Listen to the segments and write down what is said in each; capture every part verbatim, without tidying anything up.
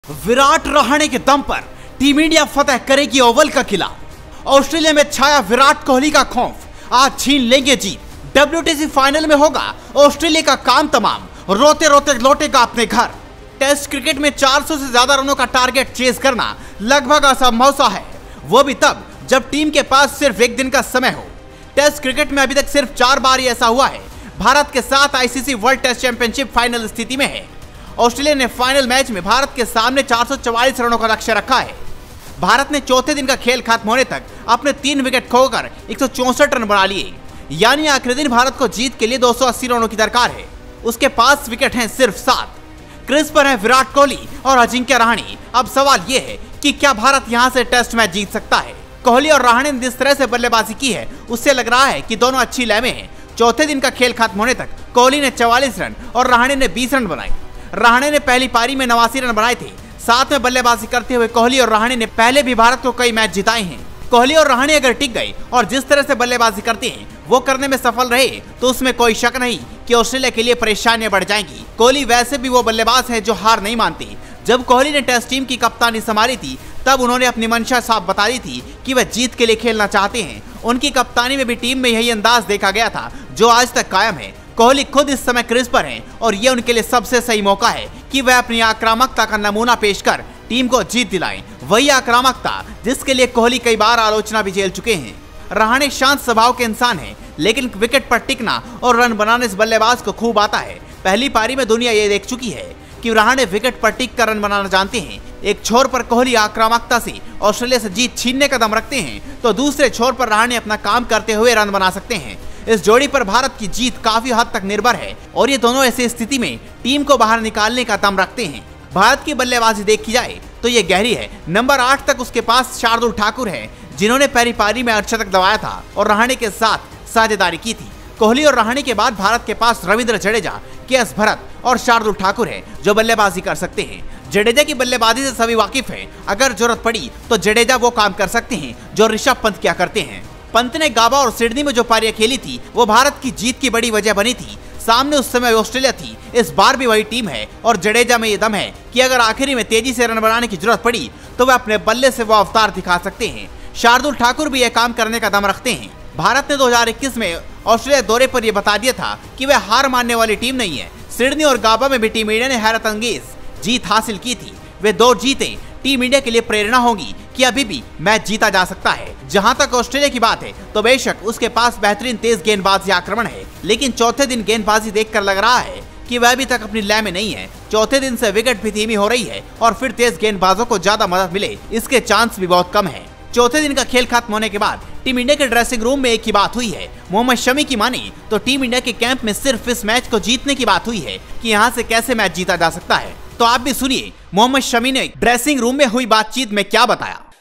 विराट रहाणे के दम पर टीम इंडिया फतह करेगी ओवल का किला। ऑस्ट्रेलिया में छाया विराट कोहली का खौफ, आज छीन लेंगे जीत। डब्ल्यूटीसी फाइनल में होगा ऑस्ट्रेलिया का काम तमाम, रोते रोते लौटेगा अपने घर। टेस्ट क्रिकेट में चार सौ से ज्यादा रनों का टारगेट चेज करना लगभग असंभव सा है, वो भी तब जब टीम के पास सिर्फ एक दिन का समय हो। टेस्ट क्रिकेट में अभी तक सिर्फ चार बार ही ऐसा हुआ है। भारत के साथ ICC world test championship final स्थिति में है। ऑस्ट्रेलिया ने फाइनल मैच में भारत के सामने चार सौ चौवालीस रनों का लक्ष्य रखा है। भारत ने चौथे दिन का खेल खत्म होने तक अपने तीन विकेट खोकर एक सौ चौसठ रन बना लिए, यानी आखिरी दिन भारत को जीत के लिए दो सौ अस्सी रनों की दरकार है। उसके पास विकेट हैं सिर्फ सात। क्रीज पर है विराट कोहली और अजिंक्य रहाणे। अब सवाल ये है कि क्या भारत यहां से टेस्ट मैच जीत सकता है। कोहली और रहाणे ने जिस तरह से बल्लेबाजी की है उससे लग रहा है कि दोनों अच्छी लय में हैं। चौथे दिन का खेल खत्म होने तक कोहली ने चौवालीस रन और रहाणे ने बीस रन बनाए। रहाणे ने पहली पारी में नवासी रन बनाए थे। साथ में बल्लेबाजी करते हुए कोहली और रहाणे ने पहले भी भारत को कई मैच जिताए हैं। कोहली और रहाणे अगर टिक गए और जिस तरह से बल्लेबाजी करते हैं वो करने में सफल रहे तो उसमें कोई शक नहीं कि ऑस्ट्रेलिया के लिए परेशानियां बढ़ जाएंगी। कोहली वैसे भी वो बल्लेबाज है जो हार नहीं मानते। जब कोहली ने टेस्ट टीम की कप्तानी संभाली थी तब उन्होंने अपनी मंशा साफ बता दी थी कि वह जीत के लिए खेलना चाहते हैं। उनकी कप्तानी में भी टीम में यही अंदाज देखा गया था जो आज तक कायम है। कोहली खुद इस समय क्रीज पर हैं और ये उनके लिए सबसे सही मौका है कि वह अपनी आक्रामकता का नमूना पेश कर टीम को जीत दिलाएं। वही आक्रामकता जिसके लिए कोहली कई बार आलोचना भी झेल चुके हैं। रहाणे शांत स्वभाव के इंसान हैं, लेकिन विकेट पर टिकना और रन बनाने से बल्लेबाज को खूब आता है। पहली पारी में दुनिया ये देख चुकी है कि रहाणे विकेट पर टिक कर रन बनाना जानते हैं। एक छोर पर कोहली आक्रामकता से ऑस्ट्रेलिया से जीत छीनने का दम रखते हैं तो दूसरे छोर पर रहाणे अपना काम करते हुए रन बना सकते हैं। इस जोड़ी पर भारत की जीत काफी हद तक निर्भर है और ये दोनों ऐसी स्थिति में टीम को बाहर निकालने का दम रखते हैं। भारत की बल्लेबाजी देखी जाए तो ये गहरी है। नंबर आठ तक उसके पास शार्दुल ठाकुर है जिन्होंने पहली पारी में अर्धशतक दबाया था और रहाणे के साथ साझेदारी की थी। कोहली और रहाणे के बाद भारत के पास रविंद्र जडेजा, के एस भरत और शार्दुल ठाकुर है जो बल्लेबाजी कर सकते हैं। जडेजा की बल्लेबाजी से सभी वाकिफ हैं। अगर जरूरत पड़ी तो जडेजा वो काम कर सकते हैं जो ऋषभ पंत क्या करते हैं। पंत ने गाबा और सिडनी में जो पारियां खेली थी वो भारत की जीत की बड़ी वजह बनी थी। सामने उस समय ऑस्ट्रेलिया थी, इस बार भी वही टीम है और जडेजा में ये दम है कि अगर आखिरी में तेजी से रन बनाने की जरूरत पड़ी तो वह अपने बल्ले से वो अवतार दिखा सकते हैं। शार्दुल ठाकुर भी यह काम करने का दम रखते हैं। भारत ने दो हज़ार इक्कीस में ऑस्ट्रेलिया दौरे पर यह बता दिया था कि वह हार मानने वाली टीम नहीं है। सिडनी और गाबा में भी टीम इंडिया ने हैरत अंगेज जीत हासिल की थी। वे दो जीते टीम इंडिया के लिए प्रेरणा होगी कि अभी भी मैच जीता जा सकता है। जहां तक ऑस्ट्रेलिया की बात है तो बेशक उसके पास बेहतरीन तेज गेंदबाजी आक्रमण है, लेकिन चौथे दिन गेंदबाजी देखकर लग रहा है कि वह अभी तक अपनी लय में नहीं है। चौथे दिन से विकेट भी धीमी हो रही है और फिर तेज गेंदबाजों को ज्यादा मदद मिले इसके चांस भी बहुत कम है। चौथे दिन का खेल खत्म होने के बाद टीम इंडिया के ड्रेसिंग रूम में एक ही बात हुई है। मोहम्मद शमी की माने तो टीम इंडिया के कैंप में सिर्फ इस मैच को जीतने की बात हुई है कि यहाँ से कैसे मैच जीता जा सकता है। तो आप भी सुनिए मोहम्मद शमी ने ड्रेसिंग रूम में हुई बातचीत में क्या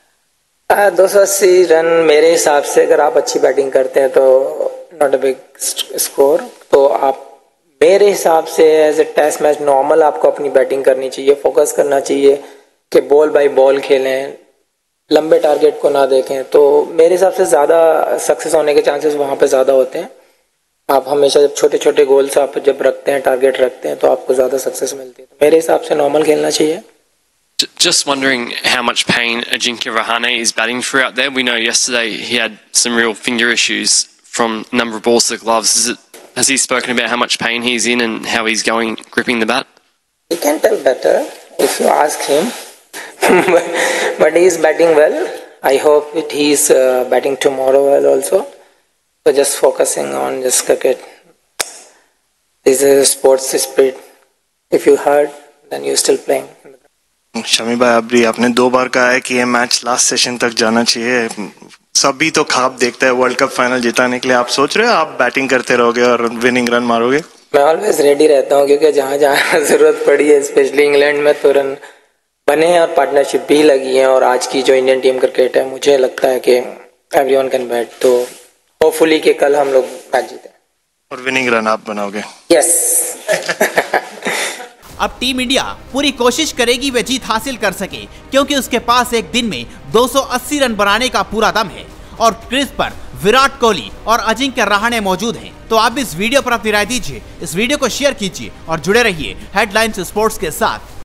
बताया। दो सौ अस्सी रन मेरे हिसाब से अगर आप अच्छी बैटिंग करते हैं तो नॉट अ बिग स्कोर। तो आप मेरे हिसाब से as a test match normal आपको अपनी बैटिंग करनी चाहिए, फोकस करना चाहिए कि बॉल बाय बॉल खेलें, लंबे टारगेट को ना देखें। तो मेरे हिसाब से ज़्यादा सक्सेस होने के चांसेस वहाँ पे ज़्यादा होते हैं। आप हमेशा जब छोटे छोटे गोल्स आप जब रखते हैं, टारगेट रखते हैं, तो आपको ज़्यादा सक्सेस मिलती है। तो मेरे हिसाब से नॉर्मल खेलना चाहिए। Just wondering how much pain Ajinkya Rahane is batting through out there. We know yesterday he had some real finger issues from a number of balls to the gloves. Is it, has he spoken about how much pain he's in and how he's going gripping the bat? He can tell better if you ask him. But he is batting well. I hope that he is uh, batting tomorrow well also. So just focusing on just cricket. This is a sports spirit. If you hurt, then you're still playing. Shami भाई, अभी आपने दो बार कहा है कि ये match last session तक जाना चाहिए। सभी तो ख्वाब देखते हैं वर्ल्ड कप फाइनल जिताने के लिए। आप सोच रहे हो आप बैटिंग करते रहोगे और विनिंग रन मारोगे? मैं ऑलवेज रेडी रहता हूँ क्योंकि जहाँ जहाँ जरूरत पड़ी है, स्पेशली इंग्लैंड में तो रन बने हैं और पार्टनरशिप भी लगी है। और आज की जो इंडियन टीम क्रिकेट है मुझे लगता है कि एवरीवन कैन बैट। तो होपफुली कि कल हम लोग मैच जीते और विनिंग रन आप बनाओगे। यस। अब टीम इंडिया पूरी कोशिश करेगी वे जीत हासिल कर सके क्योंकि उसके पास एक दिन में दो सौ अस्सी रन बनाने का पूरा दम है और क्रीज पर विराट कोहली और अजिंक्य रहाणे मौजूद हैं। तो आप इस वीडियो पर अपनी राय दीजिए, इस वीडियो को शेयर कीजिए और जुड़े रहिए हेडलाइंस स्पोर्ट्स के साथ।